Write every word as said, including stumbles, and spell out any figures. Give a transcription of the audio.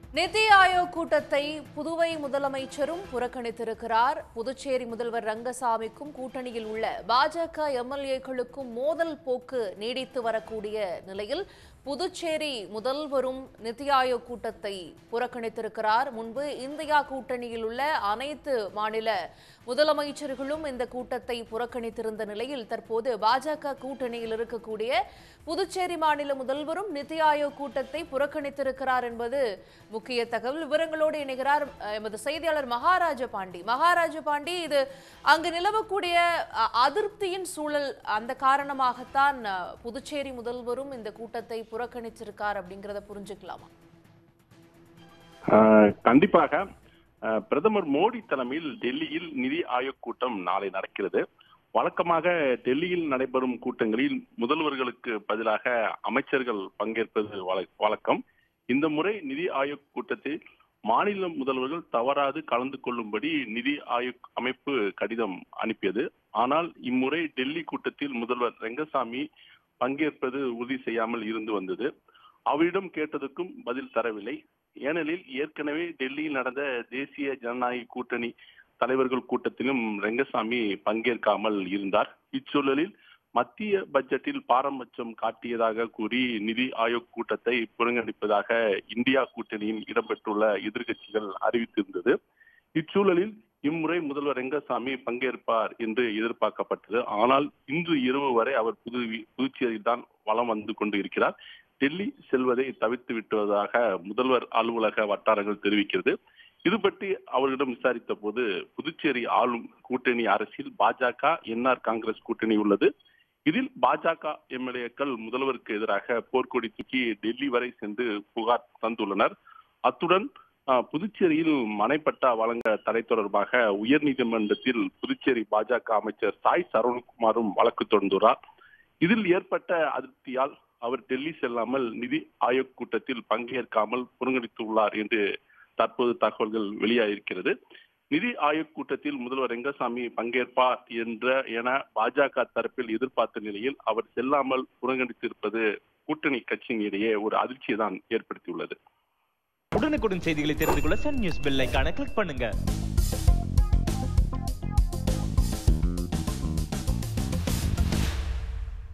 நிதி ஆயோக் கூட்டத்தை புதுவை முதலமைச்சரும் புறக்கணித்திருக்கிறார். புதுச்சேரி முதல்வர் ரங்கசாமிக்கும் கூட்டணியில் உள்ள பாஜக எம்எல்ஏக்களுக்கும் மோதல் போக்கு நீடித்து வரக்கூடிய நிலையில் புதுச்சேரி முதல்வரும் நிதி ஆயோக் கூட்டத்தை புறக்கணித்திருக்கிறார். முன்பு இந்தியா கூட்டணியில் உள்ள அனைத்து மாநில முதலமைச்சர்களும் இந்த கூட்டத்தை புறக்கணித்திருந்த நிலையில் தற்போது பாஜக கூட்டணியில் இருக்கக்கூடிய புதுச்சேரி மாநில முதல்வரும் நிதி ஆயோக் கூட்டத்தை புறக்கணித்திருக்கிறார் என்பது முக்கிய தகவல். விவரங்களோடு இணைகிறார் எமது செய்தியாளர் மகாராஜ பாண்டி. மகாராஜ பாண்டி, இது அங்கு நிலவக்கூடிய அதிருப்தியின் சூழல், அந்த காரணமாகத்தான் புதுச்சேரி முதல்வரும் இந்த கூட்டத்தை புறக்கணிச்சிருக்கார் அப்படிங்கறத புரிஞ்சுக்கலாமா? கண்டிப்பாக பிரதமர் மோடி தலைமையில் டெல்லியில் நிதி ஆயோக் கூட்டம் நாளை நடக்கிறது. வழக்கமாக டெல்லியில் நடைபெறும் கூட்டங்களில் முதல்வர்களுக்கு பதிலாக அமைச்சர்கள் பங்கேற்பது வழக்கம். இந்த முறை நிதி ஆயோக் கூட்டத்தில் மாநில முதல்வர்கள் தவறாது கலந்து கொள்ளும்படி நிதி ஆயோக் அமைப்பு கடிதம் அனுப்பியது. ஆனால் இம்முறை டெல்லி கூட்டத்தில் முதல்வர் ரங்கசாமி பங்கேற்பது உறுதி செய்யாமல் இருந்து வந்தது. அவரிடம் கேட்டதுக்கும் பதில் தரவில்லை. ஏனெனில் ஏற்கனவே டெல்லியில் நடந்த தேசிய ஜனநாயக கூட்டணி தலைவர்கள் கூட்டத்திலும் ரங்கசாமி பங்கேற்காமல் இருந்தார். இச்சூழலில் மத்திய பட்ஜெட்டில் பாரபட்சம் காட்டியதாக கூறி நிதி ஆயோக் கூட்டத்தை புறக்கணிப்பதாக இந்தியா கூட்டணியில் இடம்பெற்றுள்ள எதிர்கட்சிகள் அறிவித்திருந்தது. இச்சூழலில் இம்முறை முதல்வர் ரங்கசாமி பங்கேற்பார் என்று எதிர்பார்க்கப்பட்டது. ஆனால் இன்று இரவு வரை அவர் புது புதுச்சேரியில் தான் வலம் வந்து கொண்டு இருக்கிறார். டெல்லி செல்வதை தவிர்த்து விட்டுவதாக முதல்வர் அலுவலக வட்டாரங்கள் தெரிவிக்கிறது. இது பற்றி அவர்களிடம் விசாரித்த போது புதுச்சேரி ஆளும் கூட்டணி அரசில் பாஜக என்ஆர் காங்கிரஸ் கூட்டணி உள்ளது. இதில் பாஜக எம்எல்ஏக்கள் முதல்வருக்கு எதிராக போர்க்கொடி தூக்கி டெல்லி வரை சென்று புகார் தந்துள்ளனர். அத்துடன் புதுச்சேரியில் மனைப்பட்டா வழங்க தடை தொடர்பாக உயர்நீதிமன்றத்தில் புதுச்சேரி பாஜக அமைச்சர் சாய் சரவணகுமாரும் வழக்கு தொடர்ந்துள்ளார். இதில் ஏற்பட்ட அதிருப்தியால் அவர் டெல்லி செல்லாமல் நிதி ஆயோக் கூட்டத்தில் பங்கேற்காமல் புறக்கணித்துள்ளார் என்று தற்போது தகவல்கள் வெளியாகியிருக்கிறது. நிதி ஆயோக் கூட்டத்தில் முதல்வர் ரங்கசாமி பங்கேற்பார் என்ற என பாஜக தரப்பில் எதிர்பார்த்த நிலையில் அவர் செல்லாமல் புறக்கணித்திருப்பது கூட்டணி கட்சியின் இடையே ஒரு அதிர்ச்சியை தான் ஏற்படுத்தியுள்ளது. உடனுக்குடன் செய்திகளை தெரிந்து கொள்ள சன் நியூஸ் பெல் ஐகானை கிளிக் பண்ணுங்க.